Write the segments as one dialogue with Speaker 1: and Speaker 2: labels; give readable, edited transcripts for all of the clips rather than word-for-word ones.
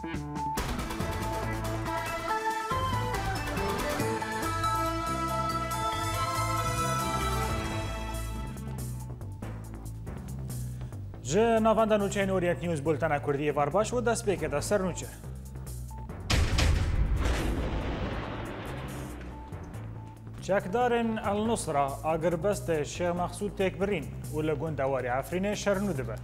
Speaker 1: جه ناواندا نوچه نوریت نیوز بولتنا کردی وارباش و دست بیکه سر نوچه. چکدارن النصرة اگر بست شیخ مقصود تکبرین و لگون دواری عفرین شرنو دبه.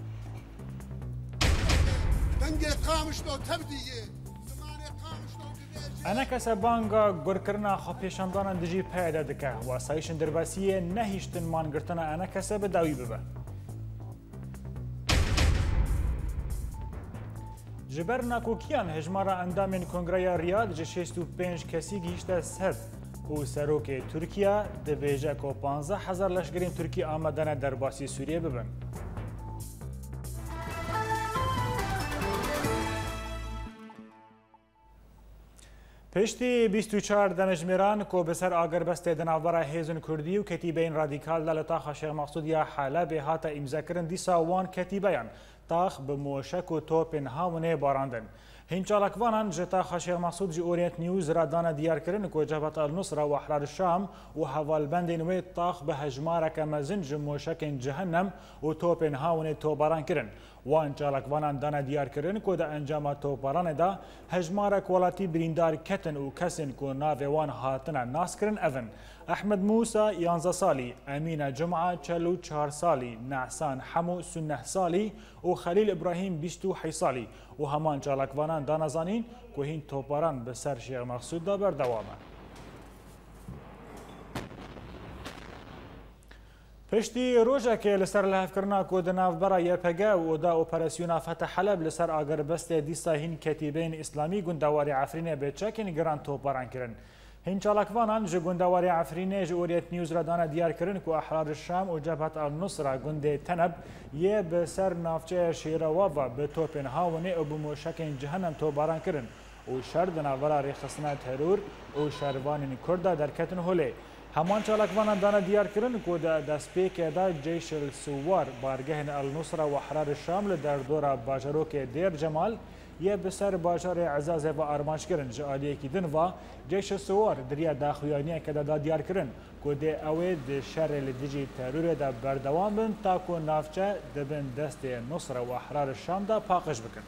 Speaker 1: انا کس بانگا گرکرنا خپیشاندان دجی پیدا دکه و سایشن درباسیه نهیشتن مانگرتنا انا کس به داوی ببه. جبر ناکوکیان هجمارا اندامین کنگرای ریاد جه 65 کسی گیشته سد و سروک ترکیه دبیجه که 15,000 لشکرین ترکی آمدن در باسی سوریه ببن. پشتی 24 دمجمیران که بسر آگربست دناورا هیزن کردی و کتیبین رادیکال لالتاخ شیخ مقصود یا حالا به هاتا امضا کرن دیسا وان کتیبیان تاخ به موشک و توپن هاونه باراندن. هنچالکوانان جتا شیخ مقصود جی اورینت نیوز را دانا دیار کرن که جبهت النصره و احرار الشام و حوالبند نوی تاخ به هجمارک مزن جی موشک جهنم و توپن هاونه توباران کرن. وان چالکوانان دانا دیار کرن که دا انجام توپاران دا هجمارک ولاتی بریندار کتن و کسن که ناویوان هاتنا ناس کرن اون. احمد موسى 11 سالي، أمينة جمعة 44 سالي، نعسان حمو 9 سالي و خليل إبراهيم 21 سالي و همان چالکوانان دانازانين که هین توپاران به سر شیخ مقصود دا بردوامه. پشتی روژه که لسر لحف کرنا که دناف برا یرپگه و دا اپراسیونا فتح حلب لسر آگربست دیسا هین کتیبین اسلامی گندواری عفرین به چکن گران توپاران کرن. هین چالکوانان جه گندواری عفرینه جه اوریت نیوز را دانا دیار کرن که احرار الشام و جبهت النصره گنده تنب یه به سر نافچه شیرواوا به توپن هاونه و بموشکن جهنم توباران کرن و شرد ناورا ریخستنا ترور و شروان کرده در کتن هوله. همان چالکوانان دانا دیار کرن که دسپیک دا جیش السوار بارگه النصره و احرار الشام در دور باجروک دیر جمال یه بسر باجار عزاز و آرمانش کرن جه آلیه کی دن و جیش سوار دریا داخویانیه که دا دیار کرن که ده اوه ده شر لدیجی ترور دا بردوام بن تا که نافچه دبن دست نصره و احرار الشام دا پاقش بکن.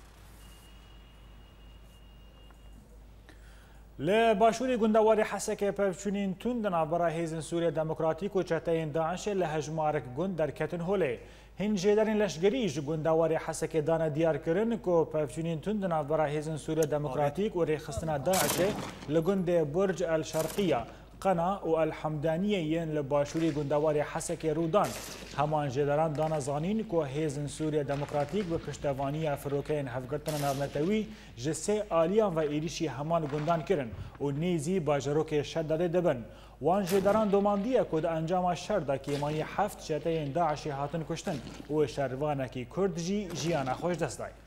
Speaker 1: لباشوری گندواری حسکه پفچونین تون دنابرا هیزن سوریه دموکراتیک و چتاین داعش لهجمارک گند در کتن هوله. هنجه درین لشگریج گندواری حسکه دانا دیار کرن که پفچونین تون دنابرا هیزن سوریه دموکراتیک و ریخستنا داعش لگند برج الشرقیه قنا و الحمدانیه ین لباشوری گندواری حسکه رودان. همان جداران دانا زانین که هیزن سوریه دموکراتیک به پشتوانی فروکین هفگرتن نارمتوی جسه آلیان و ایریشی همان گندان کرن و نیزی باجروک شد داده دبن. وان جداران دوماندیه که ده انجام شر دا که ایمانی 7 شتین داعشی هاتن کشتن و شروانکی کرد جی جیانا خوش دست دای.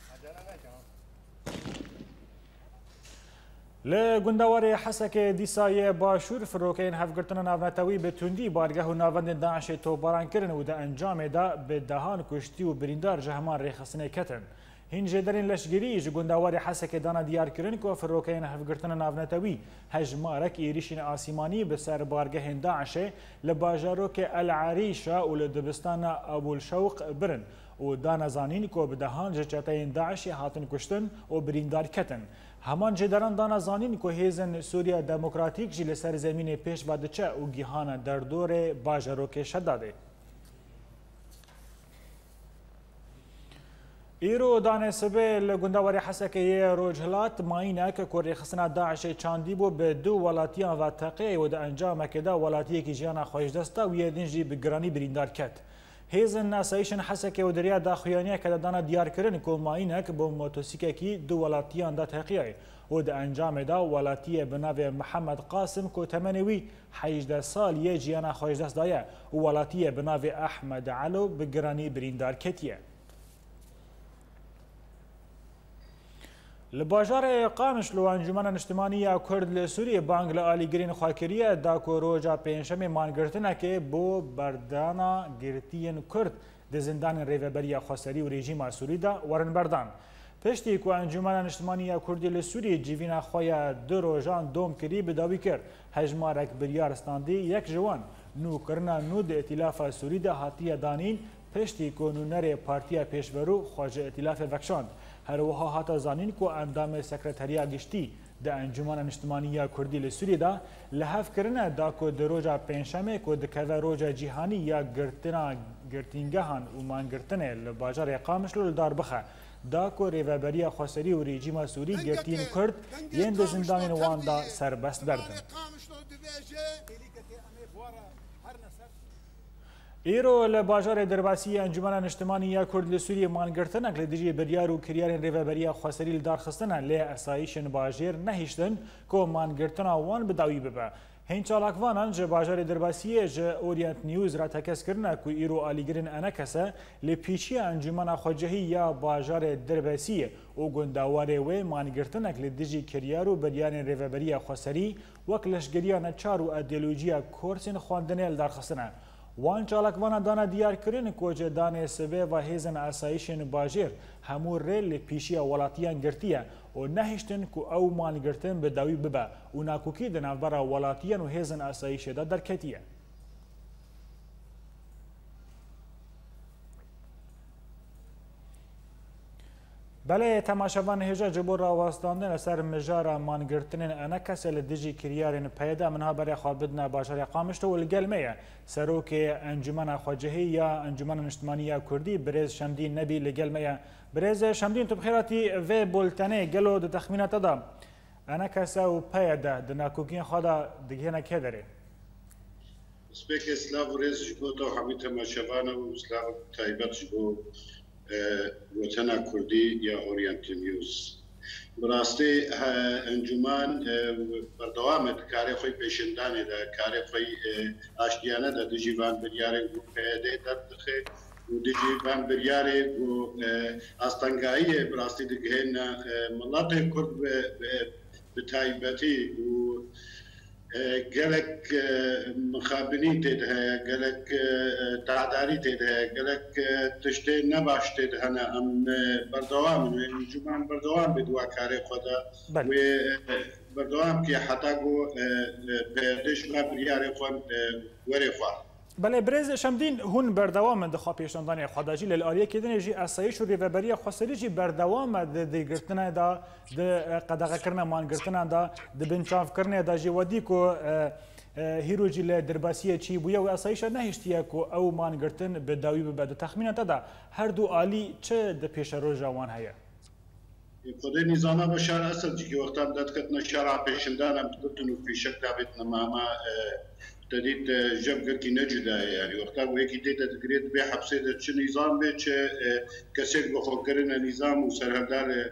Speaker 1: لگندواری حسکه دیسای باشور فروکین هفگرتن ناونتوی به تندی بارگه و ناوند داعش توباران کرن و ده انجام دا به دهان کشتی و بریندار جهمان ریخستنه کتن. هنجه درین لشگری گندواری حسکه دانا دیار کرن که فروکین هفگرتن ناونتوی هجمارک ایریشین آسیمانی به سر بارگه داعش لباجاروک العریشه و لدبستان ابوالشوق برن و دانا زانین که به دهان جچتین داعشی هاتن کشتن و بریندار کتن. همان جداران دانا زانین که هیزن سوریه دموکراتیک جی لسر زمین پیش بادچه و گیهان در دور باجروک شداده. ایرو دانه سبه لگندواری حسکه یه روجهلات ماینه که کری خسنا داعش چاندی بو به دو ولاتیان و تقیه و ده انجام که ده ولاتیه که جیانا خوش دسته و یه دنجی بگرانی بریندار کت. هیزن ناسایشن حسکه و دریا داخویانیه که دانا دیار کرن که ماینه که با موتوسیکه کی دو ولاتیان ده تقیه و ده انجام ده ولاتیه بناو محمد قاسم که تمنوی 18 سال یه جیانا خوش دست دایه و ولاتیه بناو احمد علو بگرانی بریندار کتیه. لباجار قامش لو انجمن اجتماعی کرد لسوریه بانگ لآلیگرین خواکریه دا که روژا پینشم مانگرتنه که بو بردانا گرتین کرد ده زندان ریوبریا خسری و رژیم سوری دا ورن بردان. پشتی که انجمن نیشتمانی کردی لسوری جیوینا خویا دو روزان دوم کری بداوی کرد هجمارک بریارستاندی یک جوان نو کرنا نو د ائتلاف سوری ده هاتیه دانین پشتی که نونر پارتیا پیشورو خواجه ائتلاف وکشاند هر وها هاتا زانین که اندام سکرتریا گشتی د انجمن نیشتمانی کردی لسوری ده لحف کرنه دا که د روزا پنجشنبه که دکوه روزا جیهانی یا گرتینگهان و مانگرتنه لباجار قامشلو لدار بخه دا که ریوبری خسری و رژیم سوری گرتین کرد ین د زندان وان دا سربست بردن. ایرو لباجار درباسی انجمن نیشتمانی کرد لسوری مانگرتنک لدیجی بریار و کریارین ریوبری خسری لدار خستنه لی اسایشن باجر نهیشتن که مانگرتنا وان بداوی ببه. هین چالاکوانان جه باجار درباسیه جه اورینت نیوز را تکس کرنه که ایرو آلیگرین انکسه لپیچی انجمن خواجهی یا باجار درباسیه او گنداواره و مانگرتنک لدیجی کریار و بریارین ریوبری خسری وکلشگریان چار و ایدئولوژیا کورسین خواندنه لدار خستنه. وان چالاکوانا دانا دیار کرن که دانه سبه و هیزن اسایشن باجر همو ریل پیشی ولاتیان گرتیه و نهشتن که او مان گرتن به داوی ببه و ناکوکی دنابرا ولاتیان و هیزن اسایش دا درکتیه. بله تماشاوان هجا جبور راوستاندن سر مجارا مانگرتنین انکس لدیجی کریارین پیدا منها برای خوابدن باجار قامشت و لگلمه سروک انجمن خواجهی یا انجمن نیشتمانی کردی برز شمدین نبی لگلمه برز شمدین تو بخیراتی و بولتنه گلو د تخمینات دا انکس و پیدا دناکوکین خدا دگهنه که داره
Speaker 2: سپیک اسلاو رز جبو تو همی تماشاوان و اسلاو تایبت جبو وطن کردی یا اورینت نیوز براستی انجمن بردوام کاری خوی پیشندانه ده کاری خوی آشتیانه ده دیجیوان بریاره و پیاده دردخه و دیجیوان بریاره و استانگایی براستی دگهن ملت کرد به تایبتی و گلک مخابنی تده گلک تعداری تده گلک تشته نباش تده هنه ام بردوام انجمن بردوام بدوا کاری خدا و بردوام که حتی گو پیدش ما بریار خود وری خواه
Speaker 1: بله برز شمدین هون بردوام دخوا پیشاندانی خداجی للاریه کدن جی اسایش و ریوبری خسری جی بردوام د گرتنه دا د قدغه کرنه مان گرتنه دا د بنچاف کرنه دا جی ودی کو هیرو جی ل درباسیه چی بویا و اسایش نه هشتیا کو او مان گرتن به داوی به بعد تخمینه دا هر دو عالی چه د پیش رو جوان هيا
Speaker 2: خود نظام بشار اسد جی وقتا دت کتن شرع پیشندانم کتن فی شک دابت ما تدید جب کی نجدا يعني وقتا ويكي ديتا تقريد بي حبسي ده چه نظام بي چه كسيك بخو کرن نظام و سرهدار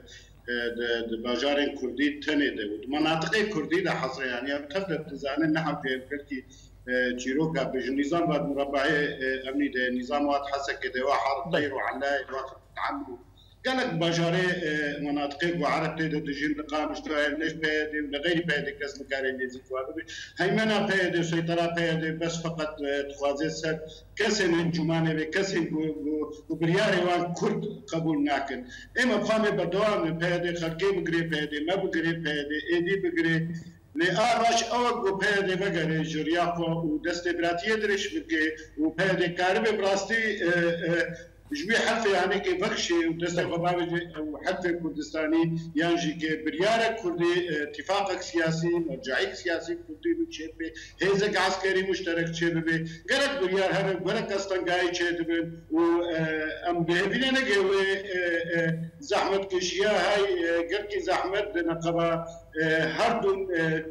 Speaker 2: باجار كردي تنه ده مناطق كردي ده حصر يعني تبدا تزانن نحو في كرتي چيروكا بج نظام بعد مربعي امني ده نظام وات حسك ده واحد طير وعلاي وقت تعملوا قالك باجاري مناطق وعرب تيدا تجين لقام اشتراعي ليش بيدي لغير بيدي كاس مكاري اللي زيتوابي هيمنا بيدي سيطرة بيدي بس فقط تخوازي سد كسن انجماني بي كسن وبرياري وان كرد قبول ناكن اما بخامي بدوام بيدي خلقي بقري بيدي ما بقري بيدي ايدي بقري لآراش اوق وبيدي بقري جرياقو ودست براتيه درش بقري وبيدي كاربي براستي جوي حلفة يعني كي بخشي ودست غبابي وحلفة كردستاني يعني كي بريارة كردي اتفاقك سياسي مرجعيك سياسي كردي بتشير بي هيزك عسكري مشترك تشير بي قرق بريار هذا قرق استنقاي تشير بي وام بهبيني نقوي زحمة كشيا هاي قرقي زحمة نقبة هردون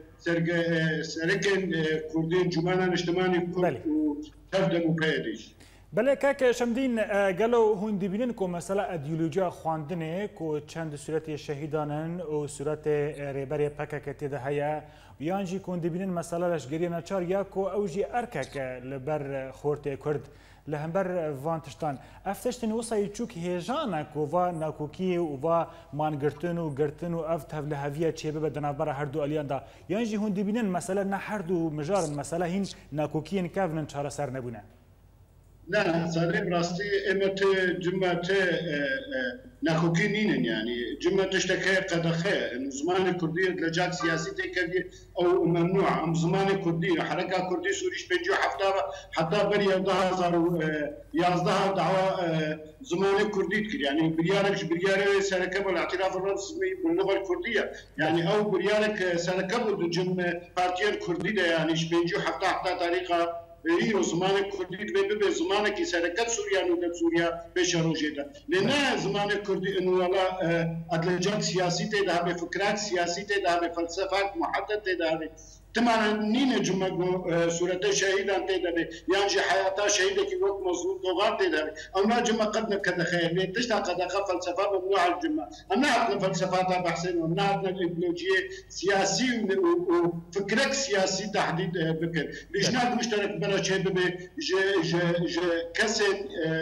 Speaker 2: سركن كردي جمانا اجتماعي كرد وتفدم وكيديش
Speaker 1: بله که شمدین گلو هون دیبینن که مثلا ایدئولوژیا خواندنه که چند صورت شهیدانن و صورت ریبری پکک تیده هیا یانجی که دیبینن مثلا لشگری نچار یا که اوجی ارکک لبر خورت کرد لهمبر وانتشتان افتشتن وصای چوک هیجانه که و ناکوکی و مانگرتن و گرتن و افت هفله هویه چیبه به دنابر هر دو الیان دا یانجی هون دیبینن مثلا نه هر دو مجارن مثلا هین ناکوکی کافنن چهار سر نبونه
Speaker 2: لا سالم راستي امت جمعت ناخوكينين يعني جمعت تشتكي قدخه انه زمان كرديه لجات سياسي تكدي او ممنوع ام زمان كرديه حركه كردي سوريش بيجو حتى بري 2011 دعوه زمان كردي يعني بريارك سركب الاعتراف الرسمي باللغه الكرديه يعني او بريارك سركب جم بارتيان كرديه يعني بيجو حتى طريقه ای زمان کردی به زمان کی سرکت سوریا نودت سوریا پیش روجیده لنا زمان کردی انو والا ادلجات سیاسی تده به فکرات سیاسی تده به فلسفات محدد تده تماما نين جمع سورة شهيدا تدري يانجي حياته شهيدة كي وقت مظلوم دوغات تدري أنا جمع قدنا كذا خير ليه تشتاق قد فلسفة ممنوع الجمع أنا عندنا فلسفات بحسين وأنا عندنا إيديولوجية سياسي وفكرك سياسي تحديد بكر ليش ناد مشترك برا شيء ببي ج كسن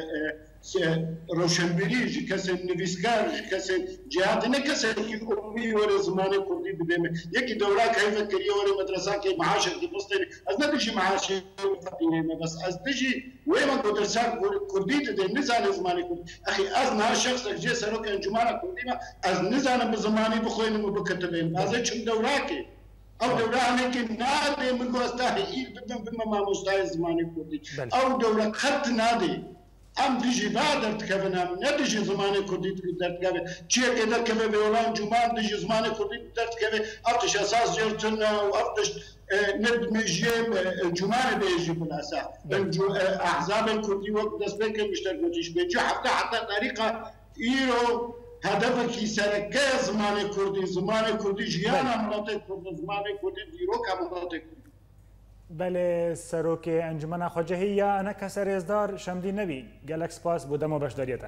Speaker 2: روشنبری جی کسی نویسکار جی کسی جهات نه کسی که امی وره زمانه کردی بدیم یکی دوره کیف کریه وره مدرسه که معاش کی بستنی از ندیشی معاش فقیره بس از دیجی وی من مدرسه کردی ده نزان زمانه کردی اخی از نه شخص که سرو که انجمن کردی ما از نزان به زمانی بخوینم و بکتبیم از چون دوره که او دوره همه که ناده من گوستاهی بدم بما ما مستای زمانه کردی او دوره خط ناده ام دیجی بعد ارتکابنا ندیجی زمان کردی درتکابه چیه که درتکابه به اولان جمان دیجی زمان کردی درتکابه افتش اساس جرتن و افتش ندمیجیم جمان بیجی بلاسا احزاب کردی وقت دست بکن مشترک بچیش بیجی حتی طریقه ایرو هدف کی سرکه زمان کردی جیانا مناطق کرد زمان کردی دیرو که مناطق کرد
Speaker 1: بله سروک انجمن خواجهی یا انا کسر ازدار شمدی نبی گلکس پاس بودم و بشداریته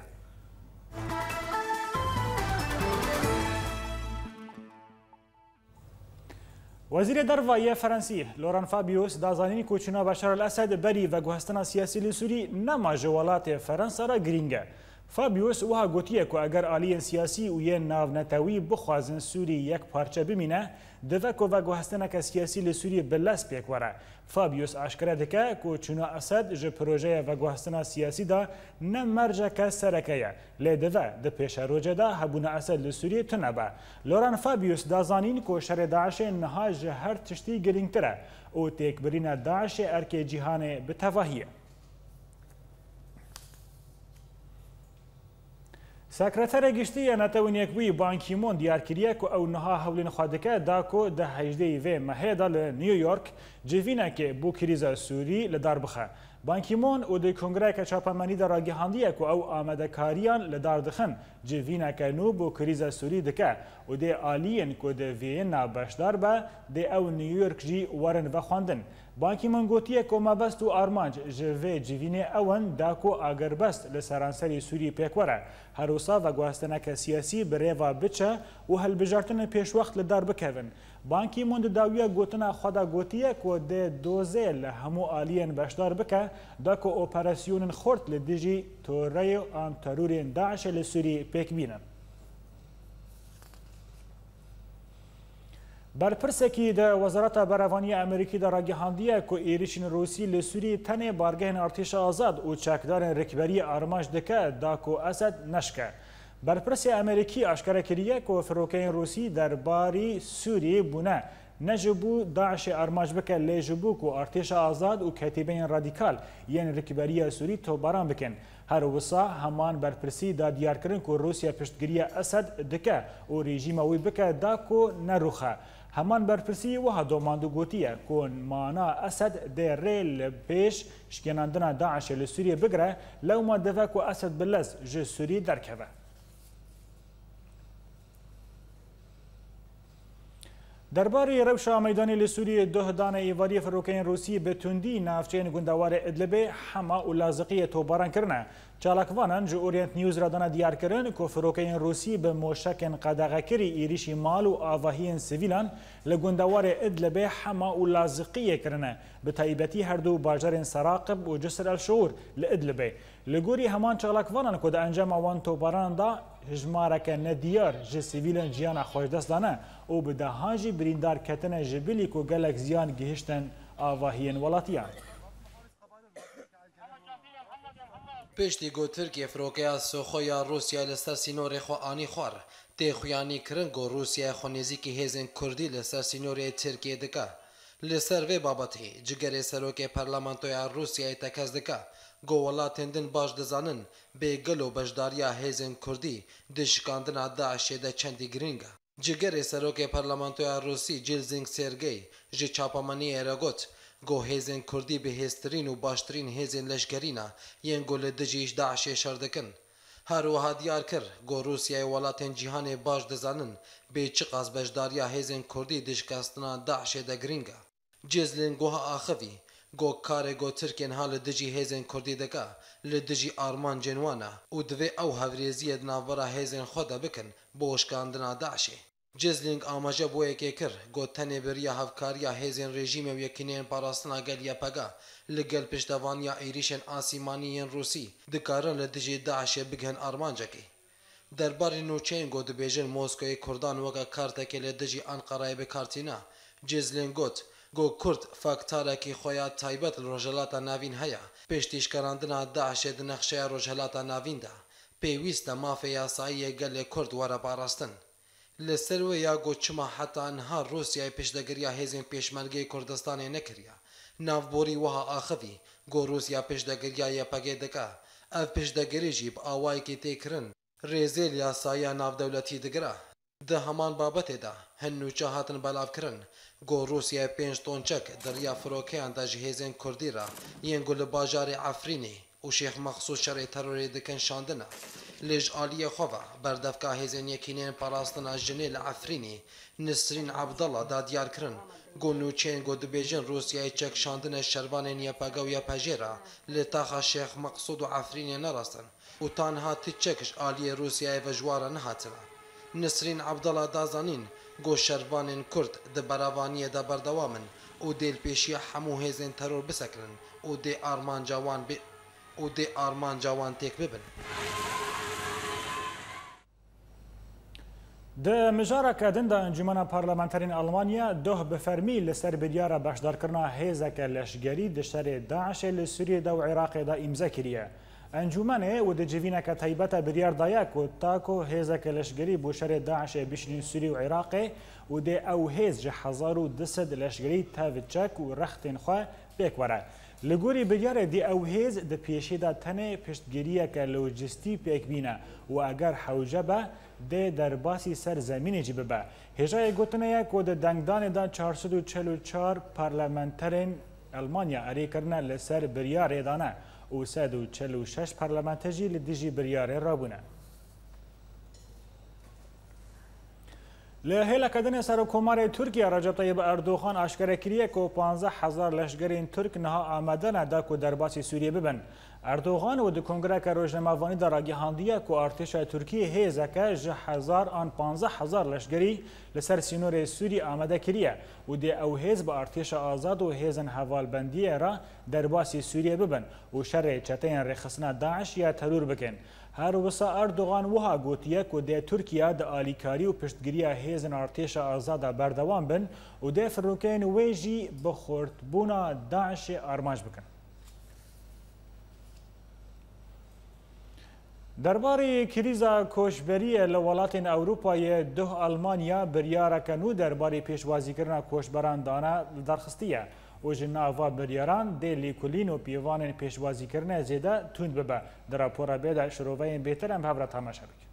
Speaker 1: وزیر دروایی فرانسی لوران فابیوس دازانین کوچنا بشار الاسد بری و گوهستنا سیاسی لسوری نما جوالات فرانسا را گرینگه فابیوس وها گوتیه که اگر آلیین سیاسی و یه ناونتوی بخوازن سوری یک پارچه بمینه دوکو و گوهستنک سیاسی لسوری بلس پیک وره. فابیوس آشکره دکه که چون اسد جه پروژه و گوهستنا سیاسی دا نمرجه که سرکه لیدوه ده پیش روجه دا هبون اسد لسوری تنبه. لوران فابیوس دازانین که شر داعش نها جه هر تشتی گرینگ تره او تکبرین داعش ارک جیهان بتواهیه. سکرتر گشتی نتوانیکوی بانکی مون دیار کریه که او نها حولین خادکه دا که ده 18 و مهدا لنیویورک جوینه که بو کریزا سوری لدار بخه. بانکی مون او ده کنگره که چاپمانی در راگهاندیه که او آمده کاریان لدار دخن جوینه که نو بو کریزا سوری دکه او ده آلین که ده وینا بشدار به ده او نیویورک جی ورن و خواندن. بانکی من گوتیه که مابست و آرمانج جوی جوینه اون داکو اگر بست لسرانسری سوری پیکوره هروسا و گوهستنک سیاسی بریوا بچه و هل بجارتن پیش وقت لدار بکوین. بانکی من داویه گوتنا خدا گوتیه که ده دوزه لهمو آلین بشدار بکه داکو اپراسیون خورد لدیجی توره آن ترورین داعش لسوری پیک بینن. برپرسکی ده وزارت بروانی امریکی در راگهاندیه که ایریشین روسی لسوری تنه بارگهن ارتش آزاد و چکدار رکبری آرماش دکه دا که اسد نشکه. برپرس امریکی اشکره کریه که فروکین روسی در باری سوری بونه نجبو داعش آرماش بکه لیجبو که ارتش آزاد و کتیبین رادیکال یعنی رکبری سوری توباران بکن. هر وسا همان برپرسی دا دیار کرن که روسیا پشتگیری اسد دکه و رژیم وی بکه دا که نروخه. همان برپرسی و هدوماندو گوتیه که مانا اسد ده ریل پیش شکناندنا داعش لسوریه بگره لو ما دفع که اسد بلز جه سوری درکوه. درباره روشا میدانی لسوری دهدان ایواری فروکین روسی به تندی نافچین گندوار ادلبه حما و لازقی توباران کرنه. چالاکوانان جو اورینت نیوز را دانا دیار کرن که فروکین روسی به موشکن قدغکری ایریشی مال و آواهین سویلان لگندوار ادلبه حما و لازقی کرنه. به تایبتی هر دو باجر سراقب و جسر الشعور لادلبه. لگوری همان چالاکوانان که دا انجام آوان توباران دا هجمارک ندیار جه سیویلن جیان خوش دست دانه او به دهانجی بریندار کتن جبیلی که گلک زیان گهشتن آواهین ولاتیان.
Speaker 3: پشتی گو ترکیه فروکیا سوخویا روسیا لسر سینور خو آنی خوار تی خویانی کرنگو روسیا خو نزیکی هیزن کردی لسر سینور ترکیه دکا لسر وی بابتی جگری سروک پارلمانتویا روسیا تکز دکا گو ولاتندن باش دزانن به گلو بجداریا هیزن کردی دشکاندن داعش ده چندی گرینگا جگری سروک پارلمانتویا روسی جیلزینگ سرگی جی چاپامانی اراگوت گو هیزن کردی به هسترین و باشترین هیزن لشگرینا ین گل دجیش داعش شردکن هروها دیار کر گو روسیا ولاتن جیهان باش دزانن به چقاس بجداریا هیزن کردی دشکاستنا داعش ده گرینگا جزلین گوها آخوی گو کار گو ترکین حال دجی هیزن کردی دکا لدجی آرمان جنوانا و دوی او هفریزی دنابرا هیزن خودا بکن بوشکاندنا داعشه جزلینگ آماجه بو یکی کر گو تنه بریا هفکاریا هیزن رژیم و یکینین پاراستنا گلیا پگا لگل پشتوانیا ایریشن آسیمانیین روسی دکارن لدجی داعشه بگهن آرمانجا کی درباری نوچین گو دبیجن موسکوی کردان وگا کارتکی لدجی انقرای بکارتینا جزلینگ گوت گو کرد فاکتارکی خویا تایبت روجلاتا ناوین هیا پشتیش کراندنا داعش دنخشه روجلاتا ناوین دا پیویست مافیا سایی گل کرد ورا باراستن لسروی یا گو چما حتی انها روسیای پشتگریا هیزن پیشمرگی کردستان نکریا نافبوری وها آخوی گو روسیا پشتگریا یا پگه دکا اف پشتگری جیب آوائی که تیکرن ریزیل یا سایا ناف دولتی دگرا ده همان بابت دا هنو چاهاتن بلاف کرن گو روسیا 5 تون چک دریا فروکیان دا جهیزن کردی را ین گل باجار عفرینی و شیخ مخصوص شرع تروری دکن شاندنا لیج آلیه خواه بردفکا هیزن یکینین پاراستنا جنیل عفرینی نسرین عبدالله دا دیار کرن گو نوچین گو دبیجن روسیای چک شاندن شروان نیپاگا و یپاجیرا لطاقا شیخ مقصود و عفرینی نراستن و تانها تی چکش آلیه روسیای وجوارا نهاتنا نسرین عبدالله دازانین گو شروان کرد ده براوانی ده بردوامن و دیل پیشی همو هیزن ترور بسکرن و دی آرمان جوان تیک ببن
Speaker 1: ده مجاره کدن ده انجمن پارلمانترین آلمانیا دوه بفرمی لسر بدیار بخشدارکرنا هیزک لشگری ده شر داعش لسوریه ده و عراق ده امضا کریه انجمنه و ده جوینه که طیبت بدیار دایک و تاکو هیزک لشگری بو شر داعش بشنین سوری و عراق و ده او هیز جه 1200 لشگری تاوچک و رختین خواه بیکوره لگوری بدیار دی او هیز ده پیشی ده تنه پشتگیریه که لوجستی پیک بینه و اگر حوجه به ده در باسی سر زمینی جی ببه هجای گوتنه یک و ده دنگدان ده 444 پارلمانترین المانیا اری کرنه لسر بریار دانه و 146 پارلمانتجی لدیجی بریار رابونه لهلا کدن سرکومار ترکیه رجب طیب اردوغان اشکره کریه که 15,000 لشگرین ترک نها آمدن دا که در باسی سوریه ببن اردوغان و د کنگره که روزنامه‌وانی در آگهاندیه که ارتش ترکیه هیزه که 1000 آن 15,000 لشگری لسر سینور سوری آمده کریه و دی او هیز با ارتش آزاد و هیزن حوالبندیه را در باسی سوریه ببن و شر چتین رخصنا داعش یا ترور بکن هر وسا اردوغان وها گوتیه که دی ترکیه د آلیکاری و پشتگیری هیزن ارتش آزاد بردوام بن و دی فروکین ویجی بخورتبونا داعش آرماج بکن درباره کریزا کوشبری لولاتین اروپای ده آلمانیا بریارکنو درباره پیشوازی کردن کوشبران دانه درخستیه و جناوا بریاران دی لیکولین و پیوان پیشوازی کردن زیده تند ببه در راپور بیده شروعین بهتر هم هفره تماشا بکن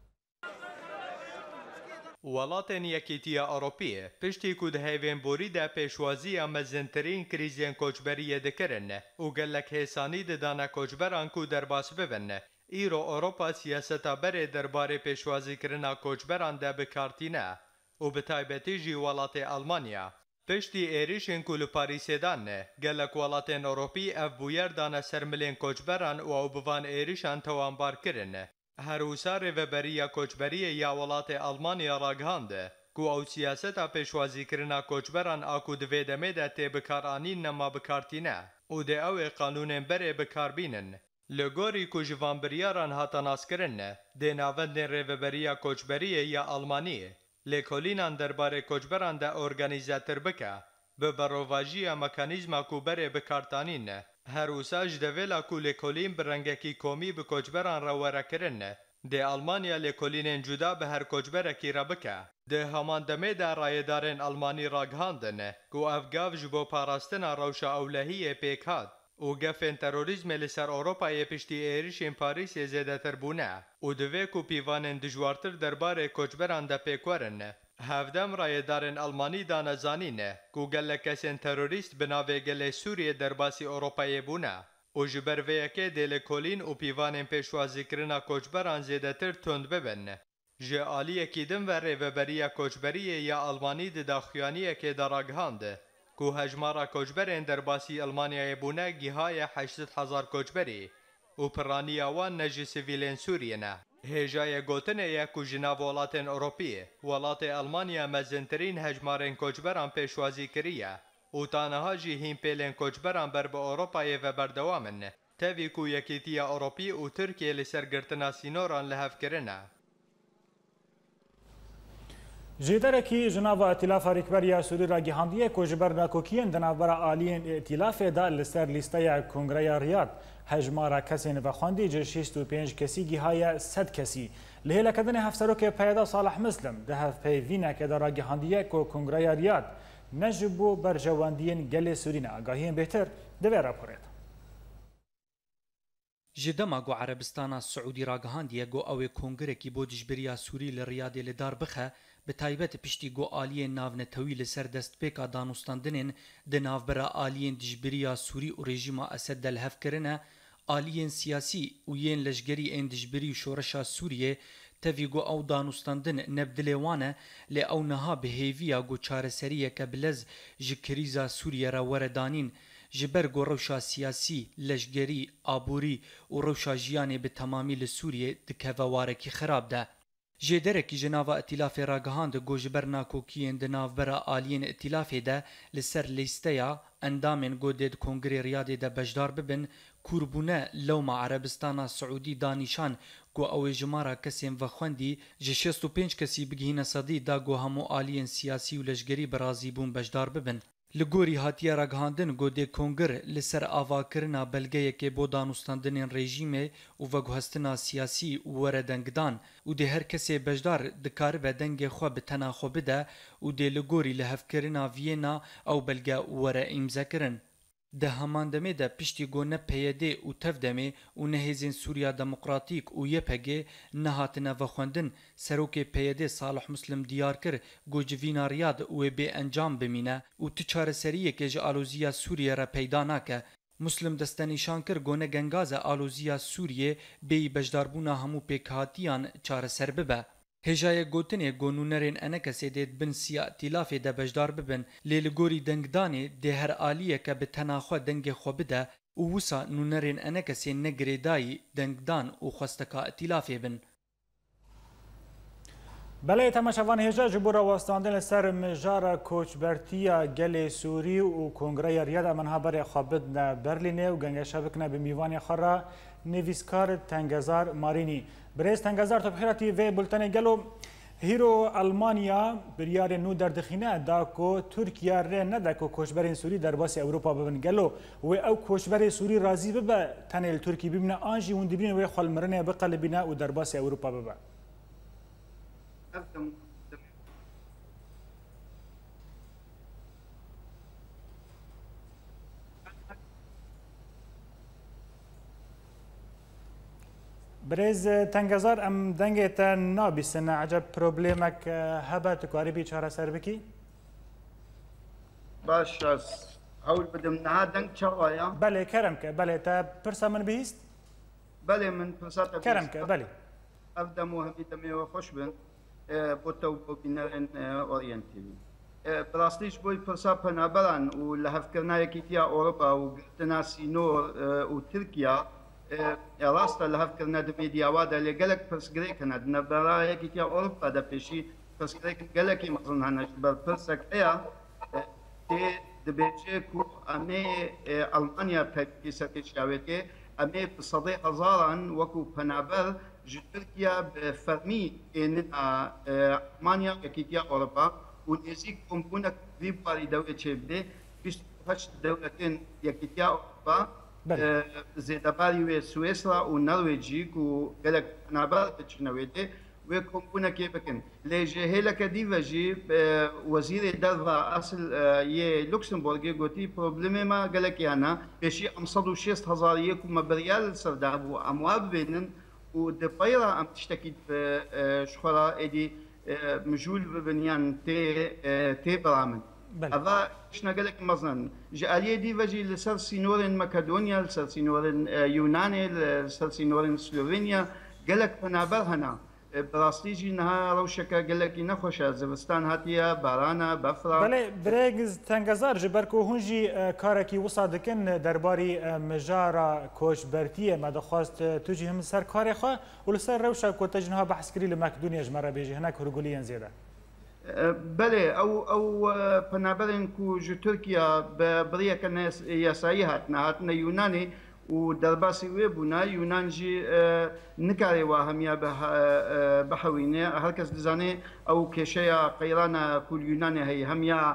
Speaker 4: وڵاتên Yekîtiya Ewropî piştî ku di hêvînborî de pêşwaziya mezintirîn krîzên koçberiyê dikirin û gelek hêsanî didane koçberan ku derbas bibin. Îro Ewropa siyaseta berê derbarê pêşwazîkirina koçberan de bikartîne û bi taybetî jî welatê Almanya. Piştî êrişên ku li Parîsê dan gelek welatên Ewropî ev bûyer dane ser milên koçberan û ew bi van êrişan tewambar kirin. Her wisa rêveberiya koçberiyê ya welatê Almanya ragihand ku ew siyaseta pêşwazîkirina koçberan a ku di vê demê de tê bikaranîn nema bikartîne û dê ew ê qanûnên berê bikarbînin. Li gorî ku ji van biryaran hata naskirin dê navendên rêveberiya koçberiyê ya Almanî lêkolînan derbarê koçberan de organîzetir bike bi berovajiya mekanîzma ku berê bikartanîn هروسا جدویلا کو لکولین برنگکی کومی به کوچبران را ورکرن. ده آلمانیا لکولین جدا به هر کوچبرکی را بکه. ده همان دمه در رایدارن آلمانی را گهاندن کو افگاو جبو پاراستنا روشا اولهی پیکات. و گفن تروریزم لسر اروپای پشتی ایریشین پاریس زیده تر بونه و دوی کو پیوانن دجوارتر درباره کوچبران ده پیکورن. هفدم رایدارن آلمانی دانزانینه کو گله کسین تروریست بناوه گله سوریه درباسی اروپای بونه و جبر ویکه دل کولین و پیوانن پیشوازی کرنا کوچبران زیده تر تند ببن. جه آلیه کیدم و ریوبریه کوچبریه یا آلمانی ده داخیانیه که دراغهانده کو هجمارا کوچبرین درباسی آلمانیای بونه گیهای 800,000 کوچبری و پرانیا وان نجی سیویلین سوریه نه. هجای گوتنه یا کو جناب ولاتن اروپیه ولات آلمانیا مزنترین هجمارین کوچبران پیشوازی کریه و تانها جی هیم پیلین کوچبران بر به اروپای و بردوامن تاوی کو یکیتیا اروپی و ترکیه لسرگرتنا سینوران لحف کرنه.
Speaker 1: جیدرکی جناب ائتلاف ریکبریا سوری را گیهاندیه کو جبر ناکوکین دنابر آلین ائتلاف دا لسر لیسته کنگره ریاض هجمارا کسین و خواندی جه 65 کسی گیهای 100 کسی لهله کدن هفسروک پیدا صالح مسلم ده هف پیوینه که دا گیهاندیه کو کنگره ریاض نجبو بر جواندین گل سورین آگاهین بهتر دوی راپورت.
Speaker 5: جدما گو عربستان سعودی راگهاندیه گو او کنگرکی بو دجبریا سوری لریاض لدار بخه به تایبەت پشتی گو آلیه ناونتوی لسر دست پیکا دانوستاندنین ده ناوبرا آلیه دجبریا سوری و رژیما اسد دل هف کرنه آلیه سیاسی و یین لشگری این دجبری شورشا سوریه تاوی گو او دانوستاندن نبدلیوانه لی او نها به هیویا گو چارسریه که بلز جکریزا سوریه را وردانین جبر گو روشا سیاسی، لشگری، آبوری و روشا جیانه به تمامی لسوریه دکه وارکی خراب ده. جدرکی جناوا ائتلاف راگهاند گو جبر ناکوکیین ده ناوبرا آلین ائتلاف ده لسر لیستیا اندامن گو دید کنگری ریاض ده بجدار ببن کوربونه لوما عربستان سعودی دانیشان گو او جمارا کسیم و خوندی جه 65 کسی بگهین صدی دا گو همو آلین سیاسی و لشگری برازی بون بجدار ببن. لگوری هاتیه راگهاندن گو ده کنگر لسر آوا کرنا بلگه که بو دانوستاندن رژیمه و وگوهستنا سیاسی و وردنگدان و ده هر کسی بجدار دکار و دنگ خو بتنا خو بده و ده لگوری لحف کرنا وینا او بلگه ور امزا کرن. ده همان دمه ده پشتی گو نه پیده و تف دمه و نهیزین سوریا دموکراتیک و یپگه نهاتنه و خوندن سروک پیده صالح مسلم دیار کر گو جوینا ریاض و به انجام بمینه و تچار سریه که جه آلوزیا سوریه را پیدا نکه مسلم دستنیشان کر گونه گنگاز آلوزیا سوریه بی بجداربونا همو پیکهاتیان چار سر ببه. هجای گوتنه گونونرین انکسی دید بن سیا ائتلاف ده بجدار ببن لیلگوری دنگدانی ده هر آلیه که به تناخوا دنگ خو بده و وسا نونرین انکسی نگری دایی دنگدان و خواستکا ائتلاف بن.
Speaker 1: بله تماشاوان هجا جبور واستاندن سر مجار کوچبرتیا گل سوری و کنگره ریاض منها بر خوابدن برلینه و گنگ شبکنا به میوان خورا نویسکار تنگزار مارینی. برز تنگزار تو بخیراتی و بلتن گلو هیرو آلمانیا بریار نو دردخینه دا کو ترکیه ره نده کو کوچبرین سوری در باسی اروپا ببن گلو و او کوچبر سوری راضی ببه تنل ترکی ببینه آنجی وند ببینه و خالمرنه بقلبینه و در باسی اروپا ببه. برز تنگزار ام دنگت نابیسن عجب پروبلیمک هبت کاری بیچاره سر بکی؟
Speaker 6: باش اول بدم نها دنگ چوایا؟
Speaker 1: بله کرم که بله تا پرسا من بیست؟
Speaker 6: بله من پرسا تا
Speaker 1: کرم که بله
Speaker 6: افدم و همی دمی و خوش بن بوتو بینرین اورینتی براستیش بوی پرسا پنابران و لحف کرنا یکیتیا اوروپا و گرتناسی نور و ترکیا راستا لحف کرنا دمی دیاوادا لگلک پرسگری کند نبرا یکیتیا اوروپا دا پیشی پرسگری گلکی مخزن هنش بر پرسک ایا تی دبیچه کو امی المانیا پکی سرکش یاویتی امی بصدی هزاران وکو پنابر ترکيا بفرمي ان المانيا يكيتيا اوروبا ونزيك كومبونا كريباري دولة شبده بيش دولتين يكيتيا اوروبا زێدەباری وێ سوێسرا و نەروێجیک و گەلک نابار بچنەوێ دێ وێ کۆمبوونەکێ بکەن لێژێ هێلەکە دیڤەژی وەزیرێ دەرڤا ئەسل یێ لوکسمبۆرگێ گوتی پرۆبلێمێمە گەلەکیانە پێشی ئەم 160,000 یەک و مەبەریال سەردا بوو ئەموا ببێنن و دپەیڕە ئەم تشتێکی شخۆرا ئێدی مژول ببنیان تێ بەڵامن ئەڤا شنەگەلێک مەزنن ji aliyê dîvejî li ser sînorên Makedonya li ser sînorên Yunanê li ser sînorên Slovenya gelek penaber hene bi rastî jî niha rewşeke gelekî nexweş e zivistan hatiye barana befra
Speaker 1: Belê birêgiz tengezar ji ber ku hûn jî karekî wisa dikin derbarî mijara koçbertiyê me dixwast tu jî him ser karê xwe û li ser rewşa ku te jî niha behs kirî li Makedonya ji me re bêjî hinek hûrguliyên zêde
Speaker 6: بله او پنابرین کو جو ترکیه به بریه کنه یاسایی هاتنه یونانی و درباسی وی بونا یونان جی نکاری و همیا بحوینه هر کس دزانه او کشه قیرانه کل یونانی هی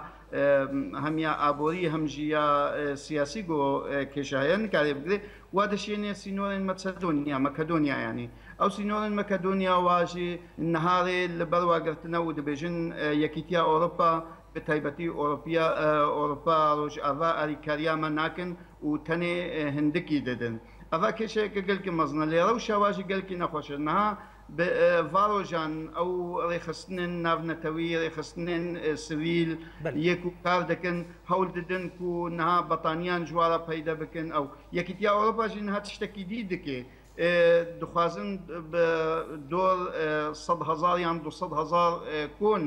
Speaker 6: همیا آبوری همجیا سیاسی گو کشه نکاری بگیره و دشینه سینورین مکدونیا یعنی او سینورین مکدونیا واجی نهاری لبروا گرتنا و دبیجن یکیتیا اوروپا به تایبەتی ئۆروپا ڕۆژ ئاوا ئاریکاریامە ناکەن و تەنێ هەندێکی دەدەن ئەڤا کێشەیەکە گەلکی مەزنە لێرە و شاواژی گەلکی نەخۆشە نەها ڤاڕۆژان ئەو ڕێخستنن ناونەتەوی ڕێخستنên سڤیل یەک و کار دەکەن هەوڵ دەدەن و نەها بەتانیان جوارە پەیدا بکەن ئەو یەکیتیا ئۆروپاژی نەها تشتێکی دی دکێ دخوازن بە دۆر 100,000 یان 200,000 کۆن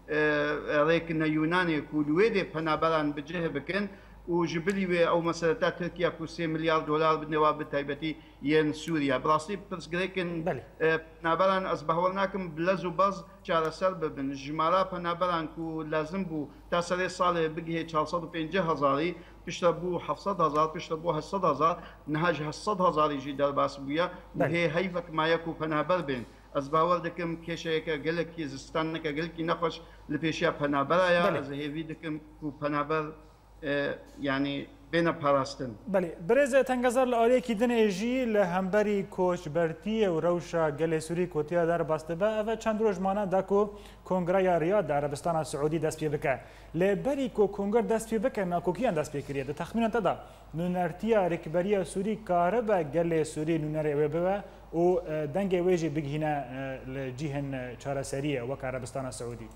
Speaker 6: ڕێکنە یونانێک و لێدێ پەنابەران بجێ بکەن و ji bilî wê ew meseleta Tirkiya ku 3 milyar dolar binêwa bi taybetî yên Sûriya bi rastî pirsgirêkin penaberan ez behwar nakim bi lez û baz çareser bibin ji mala penaberan ku lazim bû ta serê salê bigihê 450,000 pişta bû 700,000 pişta bû 800,000 niha ji 800,000 jî derbas bûye û hê heyvek maye ku penaber bên ez bawer dikim kêşeyeke gelekî zistaneke gelekî nexweş li pêşiya penaberaya ez hêvî dikim ku penaber yani bêne parastin.
Speaker 1: Belê birêzê tengezar li aliyekî dinê jî li hemberî koçbertiyê û rewşa gelê Sûrî kotiya derbas dibe ev çend roj mane da ku Kongreya Riyad de Erebistana Siûdî dest pê bike. Lê berî ku Kongre dest pê bike nakokiyan dest pê kiriye. Di texmîna te da nûnertiya rêkberiya Sûrî karibe gelê Sûrî nûnerê wê bibe û dengê wê jî bigihîne li cihên çareseriyê wek Erebistana Siûdî.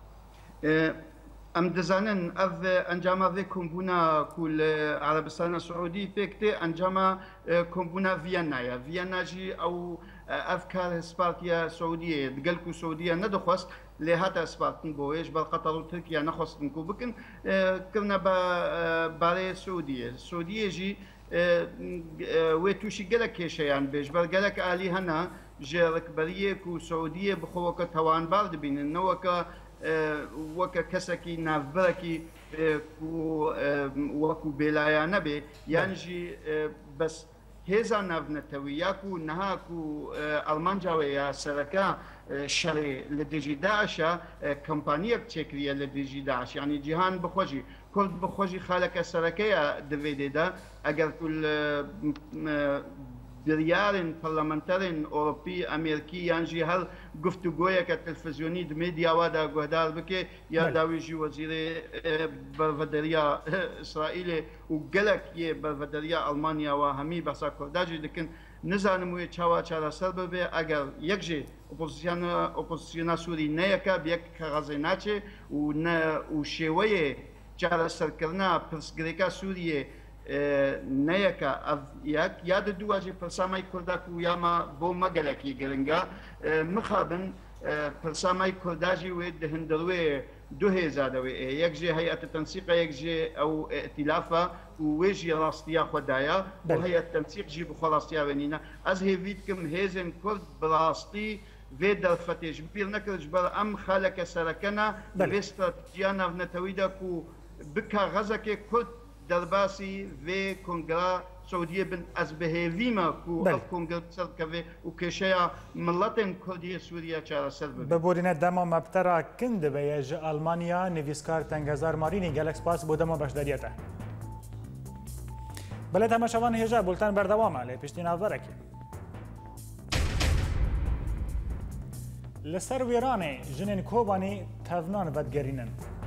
Speaker 6: ام دزانن اف انجام و کمبونا کل عربستان سعودی پکته انجام کمبونا وینا جی او افکار اسپارتیا سعودیه دگل کو سعودیه ندخواست لهات اسپارتن بویش بل قطر و ترکیه نخواستن کو بکن کرنا باره سعودیه جی و توشی گلک کشیان بیش بر گلک عالی هنا جرکبریه کو سعودیه بخوک توان بارد بینن نوکا وەکە کەسێکی ناوبەرێکی وەکو بێلایانە بێ یانژی بەس هێزا ناونەتەوی یاک و نەهاک و ئەڵمانجاوێ یا سەرەکە شەڕێ لە دژی داعشە کەمپانیەک چێکریە لە دژی داعش یعنی جیهان بخۆشی کورد بخۆشی خالەکە سەرەکەیە دەوێدێدا ئەگەر بریارن پەرلەمەنتەرن ئۆڕۆپی ئەمریکی یانژی هەر گفتوگۆیەکە تەلڤیزیۆنی دمێدیاوا دا گوهدار بکێ یا داویژی وەزیرێ بەرڤەدەریە ئیسرائیلێ و گەلک یێ بەرڤەدەریە ئەڵمانیاوە هەمی بەسا کورداژی دکن نزانم وێ چاوا چارەسەر ببێ ئەگەر یەکژێ ئۆپۆزیسیۆنا سووری نەیەکە بێک کەغەزێ ناچێ و شێوەیە چارەسەرکردنا پرسگرێکە سووریێ نەیەکە یەک یاد دوواژی پرسامای کورداک و یاما بۆ مەگەلێکی گرنگە مخابن پرسامای کورداژی وێ دهندەوێ دو هێزادەوێ یەکژێ هەیەتە تەنسیقە یەکژێ ئەو ئەتیلافە و وێژی ڕاستیا خۆدایە بۆ هەیەت تەنسیقژی بخۆ ڕاستیا وێنینە ئەس هێویتکم هێزن کورد بڕاستی vê derfetê ji pîr nekir ji ber em xaleke serekena vê stratejiya navnetewî de ku bika xezekê Kurd derbasî vê kongera Sûdiyê bin ez bihêvîme ku ev kongre serkeve û kêşeya milletên Kurdiyê Sûriya çareser bibe.
Speaker 1: Biborîne dema mebtera kin dibe ji Almanya nivîskar Tengezar Marînî gelek spas bû dema beşdariyê te. بەڵێ تەماشاوان هێژا بولتان بەردەوامە لێ پشتی ناوبەرەکە. لەسەر وێرانێ ژنên Kobanî tevnan vedgerînin.